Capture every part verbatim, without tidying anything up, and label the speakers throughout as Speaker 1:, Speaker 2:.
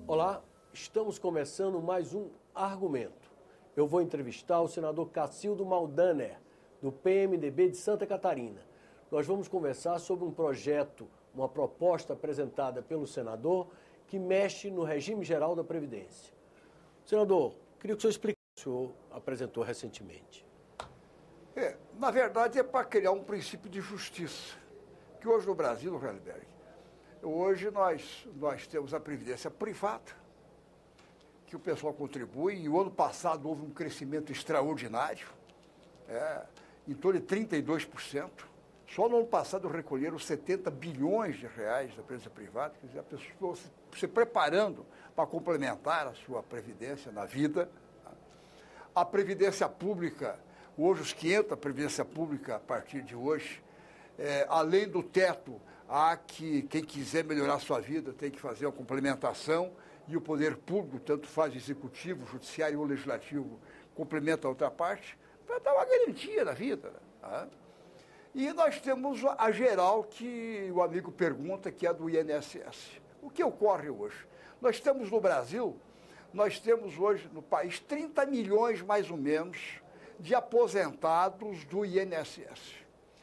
Speaker 1: Olá, estamos começando mais um Argumento. Eu vou entrevistar o senador Cacildo Maldaner, do P M D B de Santa Catarina. Nós vamos conversar sobre um projeto, uma proposta apresentada pelo senador que mexe no regime geral da Previdência. Senador, queria que o senhor explicasse o que o senhor apresentou recentemente.
Speaker 2: É, na verdade, é para criar um princípio de justiça, que hoje no Brasil, no Hellenberg, hoje nós, nós temos a Previdência privada, que o pessoal contribui, e o ano passado houve um crescimento extraordinário, é, em torno de trinta e dois por cento. Só no ano passado recolheram setenta bilhões de reais da Previdência privada, quer dizer, a pessoa se, se preparando para complementar a sua Previdência na vida. A Previdência Pública, hoje os que entram a Previdência Pública a partir de hoje, é, além do teto, há que quem quiser melhorar a sua vida tem que fazer uma complementação, e o poder público, tanto faz executivo, judiciário ou legislativo, complementa a outra parte, para dar uma garantia na vida. Né? E nós temos a geral, que o amigo pergunta, que é do I N S S. O que ocorre hoje? Nós temos no Brasil, nós temos hoje no país trinta milhões, mais ou menos, de aposentados do I N S S.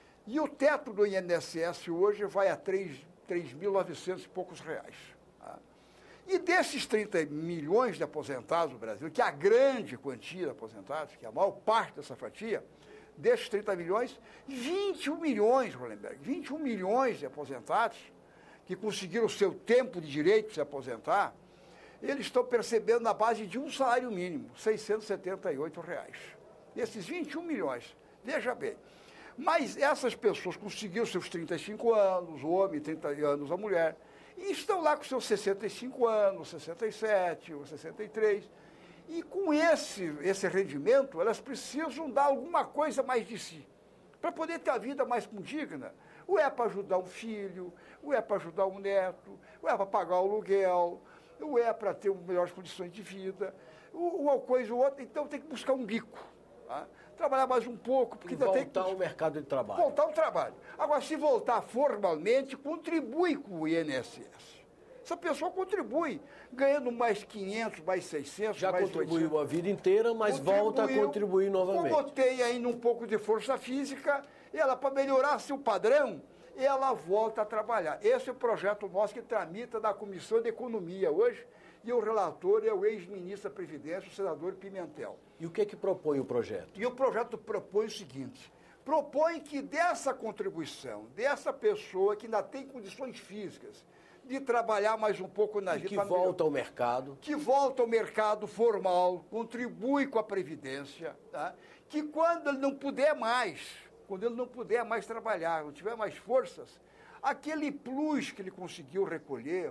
Speaker 2: E o teto do I N S S hoje vai a três mil e novecentos e poucos reais. Tá? E desses trinta milhões de aposentados no Brasil, que é a grande quantia de aposentados, que é a maior parte dessa fatia, desses trinta milhões, vinte e um milhões, Hollenberg, vinte e um milhões de aposentados que conseguiram o seu tempo de direito de se aposentar, eles estão percebendo na base de um salário mínimo, seiscentos e setenta e oito reais. Esses vinte e um milhões, veja bem. Mas essas pessoas conseguiram seus trinta e cinco anos, o homem, trinta anos a mulher, e estão lá com seus sessenta e cinco anos, sessenta e sete ou sessenta e três. E com esse, esse rendimento, elas precisam dar alguma coisa mais de si, para poder ter a vida mais condigna. Ou é para ajudar um filho, ou é para ajudar um neto, ou é para pagar o aluguel, ou é para ter melhores condições de vida, ou uma coisa ou outra. Então tem que buscar um bico. Tá? Trabalhar mais um pouco, porque
Speaker 1: e
Speaker 2: ainda
Speaker 1: voltar
Speaker 2: tem que...
Speaker 1: ao mercado de trabalho.
Speaker 2: Voltar ao trabalho. Agora, se voltar formalmente, contribui com o I N S S. Essa pessoa contribui, ganhando mais quinhentos, mais seiscentos,
Speaker 1: Já
Speaker 2: mais
Speaker 1: contribuiu
Speaker 2: oitocentos.
Speaker 1: a vida inteira, mas volta a contribuir novamente.
Speaker 2: Como tem ainda um pouco de força física, ela, para melhorar seu padrão, ela volta a trabalhar. Esse é o projeto nosso que tramita na Comissão de Economia hoje, e o relator é o ex-ministro da Previdência, o senador Pimentel.
Speaker 1: E o que é que propõe o projeto?
Speaker 2: E o projeto propõe o seguinte: propõe que dessa contribuição, dessa pessoa que ainda tem condições físicas de trabalhar mais um pouco na
Speaker 1: e
Speaker 2: vida...
Speaker 1: que volta ao mercado.
Speaker 2: Que volta ao mercado formal, contribui com a Previdência, tá? Que quando ele não puder mais, quando ele não puder mais trabalhar, não tiver mais forças, aquele plus que ele conseguiu recolher,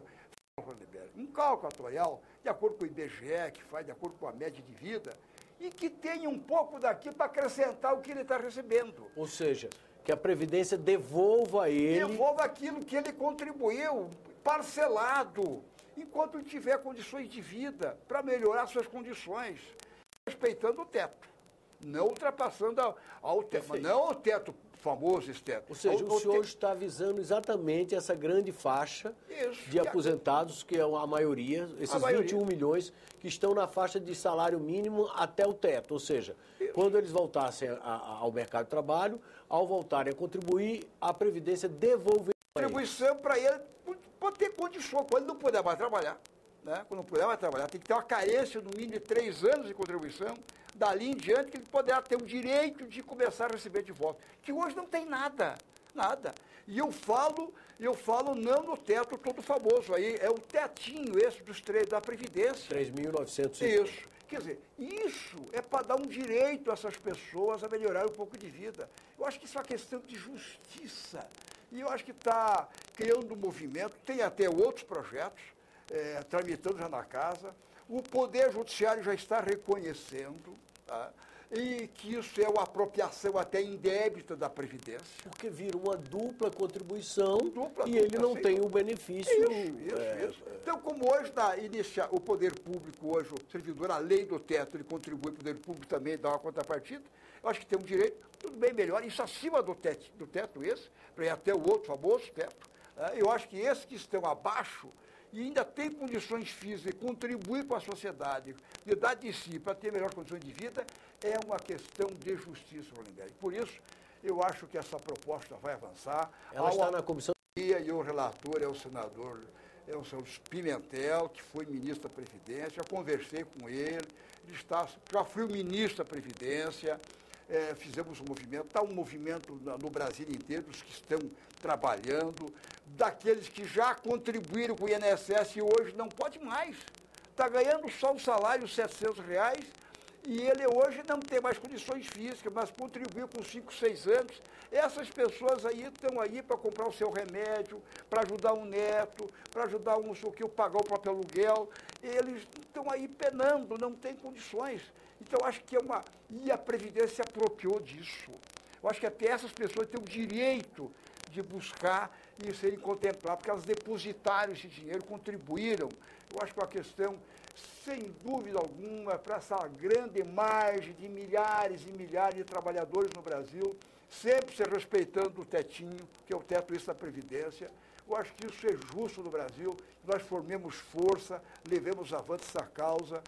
Speaker 2: um cálculo atuarial, de acordo com o I B G E, que faz de acordo com a média de vida, e que tenha um pouco daquilo para acrescentar o que ele está recebendo.
Speaker 1: Ou seja, que a Previdência devolva a ele...
Speaker 2: Devolva aquilo que ele contribuiu, parcelado, enquanto ele tiver condições de vida, para melhorar suas condições, respeitando o teto, não ultrapassando ao, ao teto, mas não o teto famoso, esse teto.
Speaker 1: Ou seja,
Speaker 2: ao,
Speaker 1: o
Speaker 2: ao
Speaker 1: senhor
Speaker 2: te...
Speaker 1: está visando exatamente essa grande faixa
Speaker 2: Isso,
Speaker 1: de aposentados, que é a maioria, esses
Speaker 2: a maioria.
Speaker 1: vinte e um milhões, que estão na faixa de salário mínimo até o teto. Ou seja, Isso. quando eles voltassem a, a, ao mercado de trabalho, ao voltarem a contribuir, a Previdência devolve
Speaker 2: contribuição para ele, para ter condições, quando ele não puder mais trabalhar. Né? Quando não puder mais trabalhar, tem que ter uma carência no mínimo de três anos de contribuição, dali em diante que ele poderá ter o direito de começar a receber de volta, que hoje não tem nada, nada. E eu falo, eu falo não no teto todo famoso, aí é o tetinho esse dos três, da Previdência.
Speaker 1: três mil e novecentos.
Speaker 2: Isso. Quer dizer, isso é para dar um direito a essas pessoas a melhorar um pouco de vida. Eu acho que isso é uma questão de justiça. E eu acho que está criando um movimento, tem até outros projetos, é, tramitando já na casa. O Poder Judiciário já está reconhecendo, tá? E que isso é uma apropriação até indébita da Previdência.
Speaker 1: Porque vira uma dupla contribuição
Speaker 2: dupla,
Speaker 1: e
Speaker 2: dupla,
Speaker 1: ele não
Speaker 2: sim.
Speaker 1: tem o benefício.
Speaker 2: Isso, isso,
Speaker 1: é,
Speaker 2: isso. Então, como hoje na inicia, o poder público, hoje, o servidor, a lei do teto, ele contribui, o poder público também dá uma contrapartida, eu acho que tem um direito, tudo bem melhor, isso acima do teto, do teto esse, para ir até o outro famoso teto, Eu acho que esses que estão abaixo e ainda têm condições físicas de contribuir com a sociedade, de dar de si para ter melhores condições de vida, é uma questão de justiça, Hollenberg. Por isso, eu acho que essa proposta vai avançar.
Speaker 1: Ela está na comissão.
Speaker 2: E o relator é o senador, é o senhor Pimentel, que foi ministro da Previdência. Já conversei com ele, ele está, já fui o ministro da Previdência. É, fizemos um movimento, está um movimento no Brasil inteiro, dos que estão trabalhando, daqueles que já contribuíram com o I N S S e hoje não pode mais. Está ganhando só o salário de setecentos reais e ele hoje não tem mais condições físicas, mas contribuiu com cinco, seis anos. Essas pessoas aí estão aí para comprar o seu remédio, para ajudar um neto, para ajudar um o que pagar o próprio aluguel. Eles estão aí penando, não têm condições. Então, eu acho que é uma... E a Previdência se apropriou disso. Eu acho que até essas pessoas têm o direito de buscar e serem contempladas, porque elas depositaram esse dinheiro, contribuíram. Eu acho que é uma questão, sem dúvida alguma, para essa grande margem de milhares e milhares de trabalhadores no Brasil, sempre se respeitando o tetinho, que é o teto isso da Previdência. Eu acho que isso é justo no Brasil, que nós formemos força, levemos avante essa causa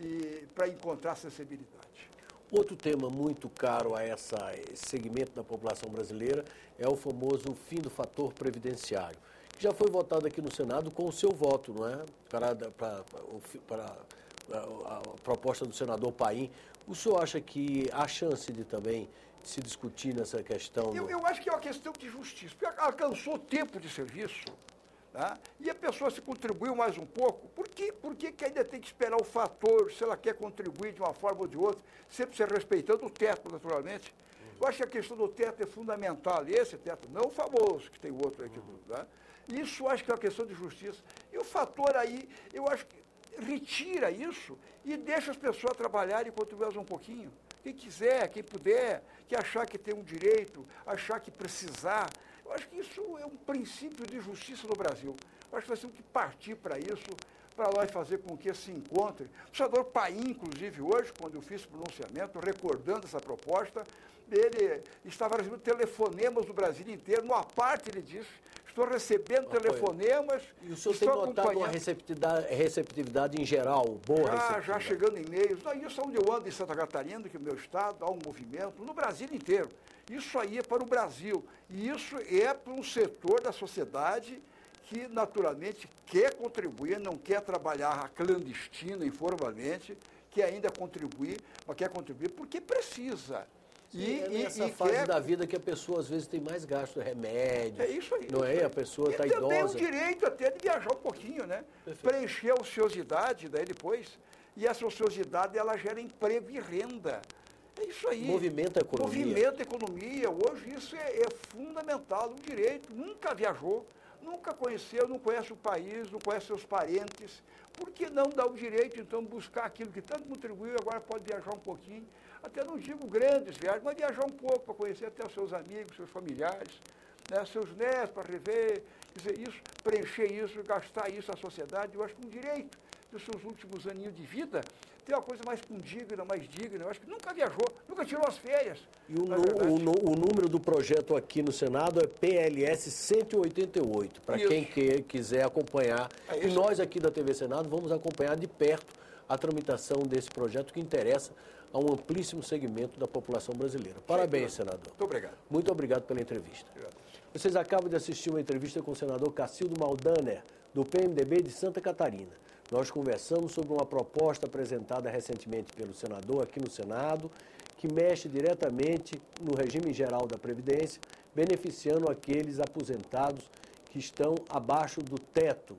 Speaker 2: e para encontrar sensibilidade.
Speaker 1: Outro tema muito caro a essa, esse segmento da população brasileira é o famoso fim do fator previdenciário, que já foi votado aqui no Senado com o seu voto, não é? Para, para, para a, a proposta do senador Paim. O senhor acha que há chance de também se discutir nessa questão?
Speaker 2: Eu, eu acho que é uma questão de justiça, porque alcançou tempo de serviço. Tá? E a pessoa se contribuiu mais um pouco, por que, por que, que ainda tem que esperar o fator, se ela quer contribuir de uma forma ou de outra, sempre se respeitando o teto, naturalmente? Uhum. Eu acho que a questão do teto é fundamental, esse teto, não o famoso, que tem o outro aqui. Uhum. Tá? Isso eu acho que é uma questão de justiça. E o fator aí, eu acho que retira isso e deixa as pessoas trabalharem e contribuir mais um pouquinho. Quem quiser, quem puder, que achar que tem um direito, achar que precisar. Eu acho que isso é um princípio de justiça no Brasil. Eu acho que nós temos que partir para isso, para nós fazer com que se encontre. O senador Paim, inclusive, hoje, quando eu fiz o pronunciamento, recordando essa proposta, ele estava recebendo telefonemas do Brasil inteiro. Numa parte ele disse, estou recebendo Apoio. telefonemas.
Speaker 1: E o senhor tem notado uma receptividade, receptividade em geral, boa
Speaker 2: já,
Speaker 1: receptividade? Já
Speaker 2: chegando e-mails. Isso é onde eu ando em Santa Catarina, que é o meu estado, há um movimento, no Brasil inteiro. Isso aí é para o Brasil. E isso é para um setor da sociedade que, naturalmente, quer contribuir, não quer trabalhar clandestino, informalmente, quer ainda contribuir, mas quer contribuir porque precisa.
Speaker 1: Sim, e, é nessa e, fase quer... da vida que a pessoa, às vezes, tem mais gasto, remédio.
Speaker 2: É isso aí.
Speaker 1: Não é? A pessoa está idosa.
Speaker 2: E também o direito até de viajar um pouquinho, né? Perfeito. Preencher a ociosidade, daí depois. E essa ociosidade, ela gera emprego e renda. É isso aí.
Speaker 1: Movimenta a economia.
Speaker 2: Movimenta a economia. Hoje isso é, é fundamental, um direito. Nunca viajou, nunca conheceu, não conhece o país, não conhece seus parentes. Por que não dar o direito, então, buscar aquilo que tanto contribuiu, agora pode viajar um pouquinho? Até não digo grandes viagens, mas viajar um pouco para conhecer até os seus amigos, seus familiares, né, seus netos, para rever, quer dizer, isso, preencher isso, gastar isso à sociedade. Eu acho que um direito dos seus últimos aninhos de vida ter uma coisa mais condigna, mais digna. Eu acho que nunca viajou, nunca tirou as férias.
Speaker 1: E o, o, o número do projeto aqui no Senado é P L S cento e oitenta e oito, para quem que, quiser acompanhar. É e nós aqui da T V Senado vamos acompanhar de perto a tramitação desse projeto que interessa a um amplíssimo segmento da população brasileira. Parabéns, senador.
Speaker 2: Muito obrigado.
Speaker 1: Muito obrigado pela entrevista. Obrigado. Vocês acabam de assistir uma entrevista com o senador Cacildo Maldaner, do P M D B de Santa Catarina. Nós conversamos sobre uma proposta apresentada recentemente pelo senador aqui no Senado, que mexe diretamente no regime geral da Previdência, beneficiando aqueles aposentados que estão abaixo do teto.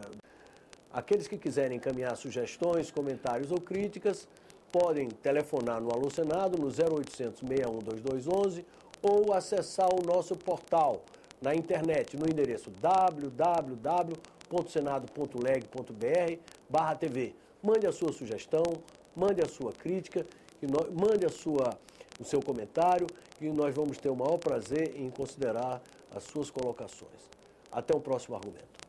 Speaker 1: Aqueles que quiserem encaminhar sugestões, comentários ou críticas, podem telefonar no Alô Senado, no zero oitocentos, seis um dois dois um um, ou acessar o nosso portal na internet, no endereço w w w ponto senado ponto leg ponto br barra T V. Mande a sua sugestão, mande a sua crítica, e nós, mande a sua, o seu comentário, e nós vamos ter o maior prazer em considerar as suas colocações. Até o próximo argumento.